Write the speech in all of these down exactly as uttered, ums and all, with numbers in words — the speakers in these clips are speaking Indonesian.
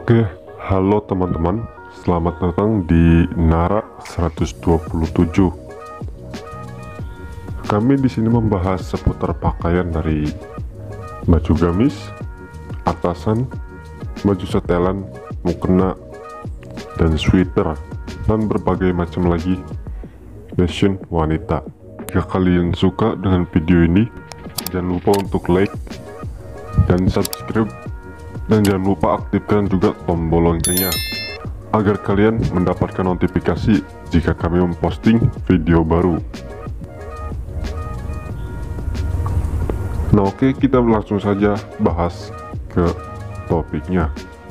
Oke, halo teman-teman. Selamat datang di Nara seratus dua puluh tujuh. Kami di sini membahas seputar pakaian dari baju gamis, atasan, baju setelan, mukena, dan sweater, dan berbagai macam lagi fashion wanita. Jika kalian suka dengan video ini, jangan lupa untuk like dan subscribe, dan jangan lupa aktifkan juga tombol loncengnya agar kalian mendapatkan notifikasi jika kami memposting video baru. Nah, oke, kita langsung saja bahas ke topiknya.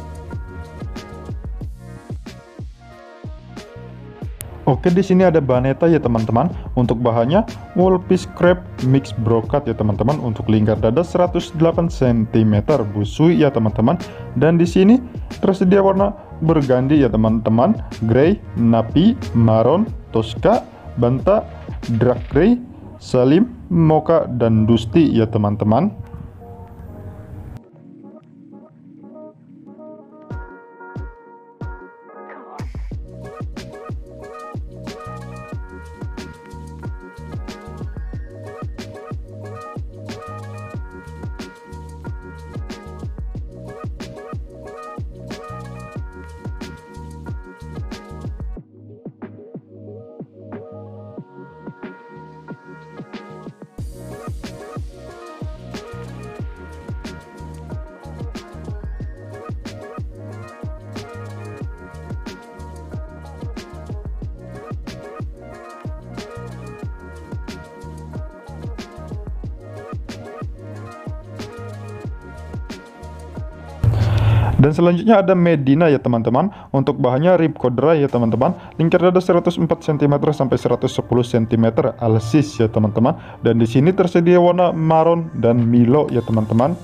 Oke, di sini ada Baneta ya teman-teman. Untuk bahannya wool piece crepe mix brocade ya teman-teman. Untuk lingkar dada seratus delapan sentimeter, busui ya teman-teman. Dan di sini tersedia warna berganti ya teman-teman, grey, napi, maron, tosca, banta, dark grey, salim, mocha, dan dusty ya teman-teman. Dan selanjutnya ada Medina ya teman-teman. Untuk bahannya ripco dry ya teman-teman. Lingkar dada seratus empat sentimeter sampai seratus sepuluh sentimeter, alsis ya teman-teman. Dan di sini tersedia warna maron dan milo ya teman-teman.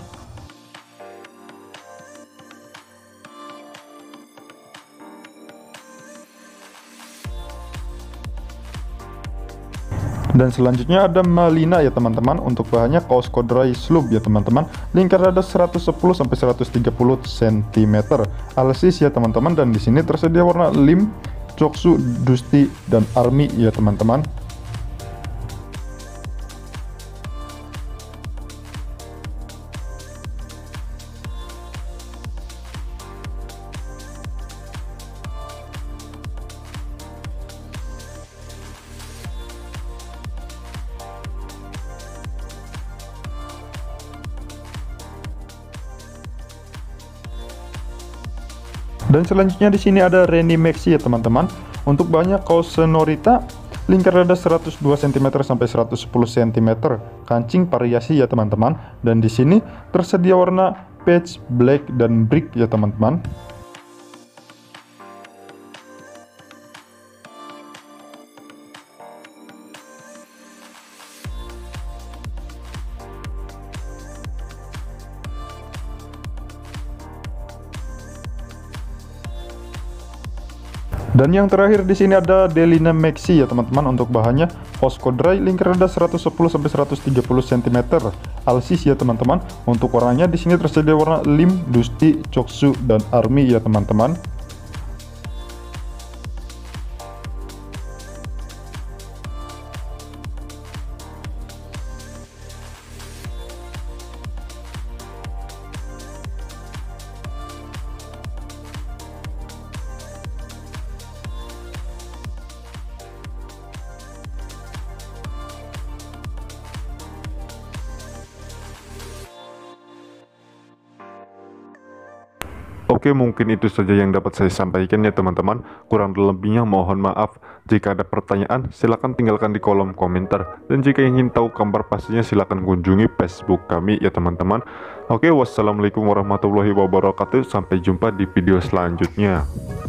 Dan selanjutnya ada Malina ya teman-teman. Untuk bahannya kaos kodrai slub ya teman-teman. Lingkar dada seratus sepuluh sampai seratus tiga puluh sentimeter, alsis ya teman-teman. Dan di sini tersedia warna lim, coksu, dusty, dan army ya teman-teman. Dan selanjutnya di sini ada Reni Maxi ya teman-teman. Untuk bahannya kaos Senorita, lingkar dada seratus dua sentimeter sampai seratus sepuluh sentimeter, kancing variasi ya teman-teman. Dan di sini tersedia warna peach, black, dan brick ya teman-teman. Dan yang terakhir di sini ada Delina Maxi ya teman-teman. Untuk bahannya Fosco Dry, lingkar dada seratus sepuluh sampai seratus tiga puluh sentimeter, alsis ya teman-teman. Untuk warnanya di sini tersedia warna lim, dusty, coksu, dan army ya teman-teman. Oke, mungkin itu saja yang dapat saya sampaikan ya teman-teman. Kurang lebihnya mohon maaf. Jika ada pertanyaan, silahkan tinggalkan di kolom komentar. Dan jika ingin tahu kabar pastinya, silahkan kunjungi Facebook kami ya teman-teman. Oke, wassalamualaikum warahmatullahi wabarakatuh. Sampai jumpa di video selanjutnya.